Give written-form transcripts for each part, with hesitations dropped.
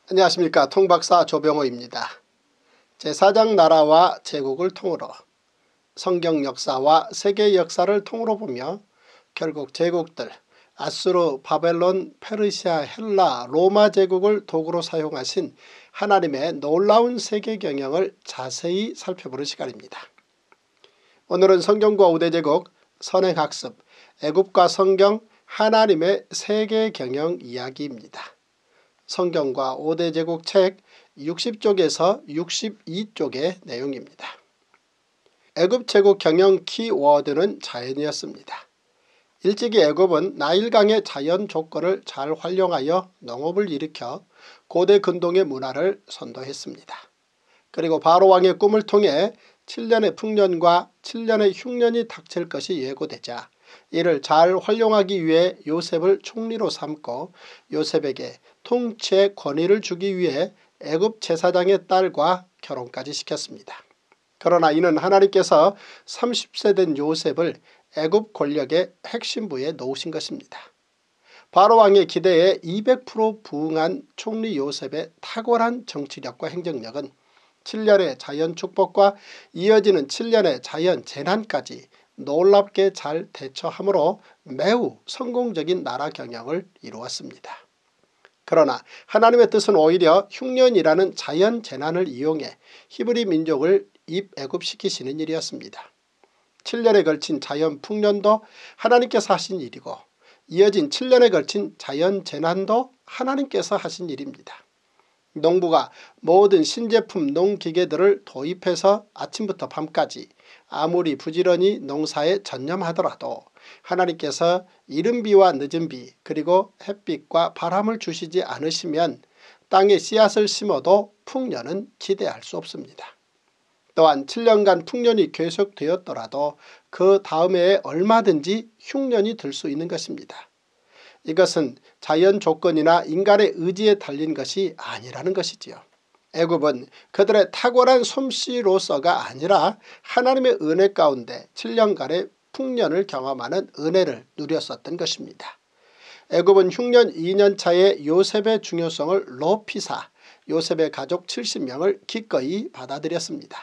안녕하십니까. 통박사 조병호입니다. 제4장 나라와 제국을 통으로 성경 역사와 세계 역사를 통으로 보며 결국 제국들 아수르, 바벨론, 페르시아, 헬라, 로마 제국을 도구로 사용하신 하나님의 놀라운 세계 경영을 자세히 살펴보는 시간입니다. 오늘은 성경과 우대제국, 선행학습, 애굽과 성경, 하나님의 세계 경영 이야기입니다. 성경과 5대 제국 책 60쪽에서 62쪽의 내용입니다. 애굽 제국 경영 키워드는 자연이었습니다. 일찍이 애굽은 나일강의 자연 조건을 잘 활용하여 농업을 일으켜 고대 근동의 문화를 선도했습니다. 그리고 바로 왕의 꿈을 통해 7년의 풍년과 7년의 흉년이 닥칠 것이 예고되자 이를 잘 활용하기 위해 요셉을 총리로 삼고 요셉에게 통치의 권위를 주기 위해 애굽 제사장의 딸과 결혼까지 시켰습니다. 그러나 이는 하나님께서 30세 된 요셉을 애굽 권력의 핵심부에 놓으신 것입니다. 바로 왕의 기대에 200% 부응한 총리 요셉의 탁월한 정치력과 행정력은 7년의 자연 축복과 이어지는 7년의 자연 재난까지 놀랍게 잘 대처하므로 매우 성공적인 나라 경영을 이루었습니다. 그러나 하나님의 뜻은 오히려 흉년이라는 자연 재난을 이용해 히브리 민족을 입애굽시키시는 일이었습니다. 7년에 걸친 자연 풍년도 하나님께서 하신 일이고 이어진 7년에 걸친 자연 재난도 하나님께서 하신 일입니다. 농부가 모든 신제품 농기계들을 도입해서 아침부터 밤까지 아무리 부지런히 농사에 전념하더라도 하나님께서 이른 비와 늦은 비 그리고 햇빛과 바람을 주시지 않으시면 땅에 씨앗을 심어도 풍년은 기대할 수 없습니다. 또한 7년간 풍년이 계속되었더라도 그 다음 해에 얼마든지 흉년이 들 수 있는 것입니다. 이것은 자연 조건이나 인간의 의지에 달린 것이 아니라는 것이지요. 애굽은 그들의 탁월한 솜씨로서가 아니라 하나님의 은혜 가운데 7년간의 풍년을 경험하는 은혜를 누렸었던 것입니다. 애굽은 흉년 2년차에 요셉의 중요성을 높이사 요셉의 가족 70명을 기꺼이 받아들였습니다.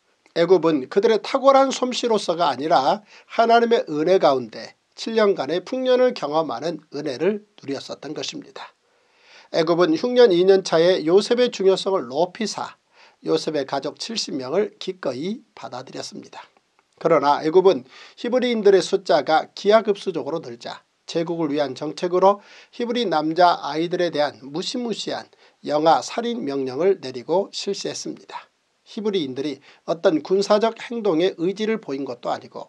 애굽은 그들의 탁월한 솜씨로서가 아니라 하나님의 은혜 가운데 7년간의 풍년을 경험하는 은혜를 누렸었던 것입니다. 애굽은 흉년 2년차에 요셉의 중요성을 높이사 요셉의 가족 70명을 기꺼이 받아들였습니다. 그러나 애굽은 히브리인들의 숫자가 기하급수적으로 늘자 제국을 위한 정책으로 히브리 남자 아이들에 대한 무시무시한 영아 살인 명령을 내리고 실시했습니다. 히브리인들이 어떤 군사적 행동에 의지를 보인 것도 아니고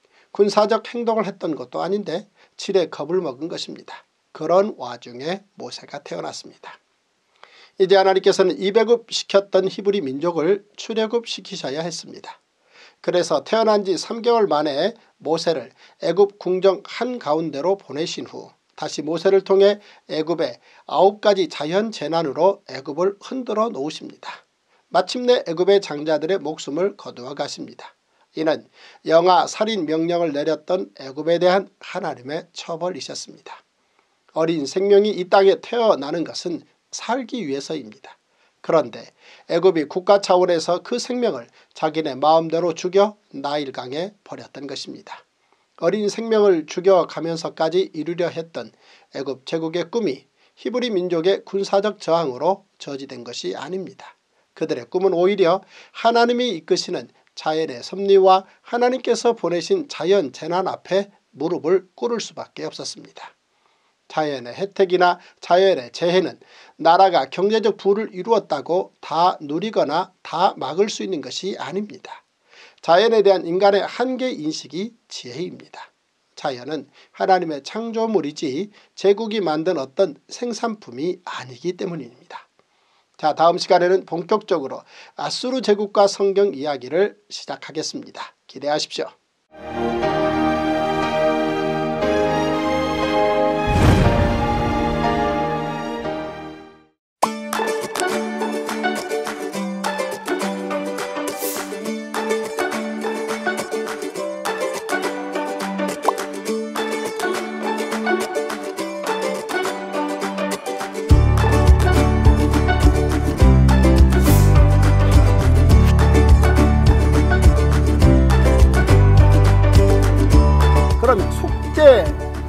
군사적 행동을 했던 것도 아닌데 질에 겁을 먹은 것입니다. 그런 와중에 모세가 태어났습니다. 이제 하나님께서는 입애굽시켰던 히브리 민족을 출애굽시키셔야 했습니다. 그래서 태어난 지 3개월 만에 모세를 애굽 궁정 한가운데로 보내신 후 다시 모세를 통해 애굽의 9가지 자연재난으로 애굽을 흔들어 놓으십니다. 마침내 애굽의 장자들의 목숨을 거두어 가십니다. 이는 영아 살인 명령을 내렸던 애굽에 대한 하나님의 처벌이셨습니다. 어린 생명이 이 땅에 태어나는 것은 살기 위해서입니다. 그런데 애굽이 국가 차원에서 그 생명을 자기네 마음대로 죽여 나일강에 버렸던 것입니다. 어린 생명을 죽여가면서까지 이루려 했던 애굽 제국의 꿈이 히브리 민족의 군사적 저항으로 저지된 것이 아닙니다. 그들의 꿈은 오히려 하나님이 이끄시는 자연의 섭리와 하나님께서 보내신 자연 재난 앞에 무릎을 꿇을 수밖에 없었습니다. 자연의 혜택이나 자연의 재해는 나라가 경제적 부를 이루었다고 다 누리거나 다 막을 수 있는 것이 아닙니다. 자연에 대한 인간의 한계 인식이 지혜입니다. 자연은 하나님의 창조물이지 제국이 만든 어떤 생산품이 아니기 때문입니다. 자, 다음 시간에는 본격적으로 아수르 제국과 성경 이야기를 시작하겠습니다. 기대하십시오.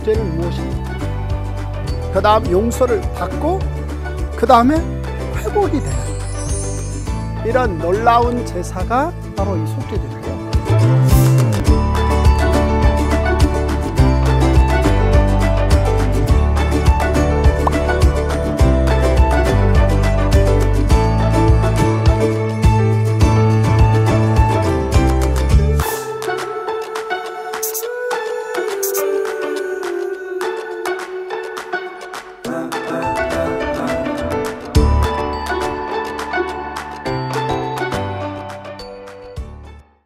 속죄는 무엇입니까? 그 다음 용서를 받고 그 다음에 회복이 되는 이런 놀라운 제사가 바로 이 속죄제인데요.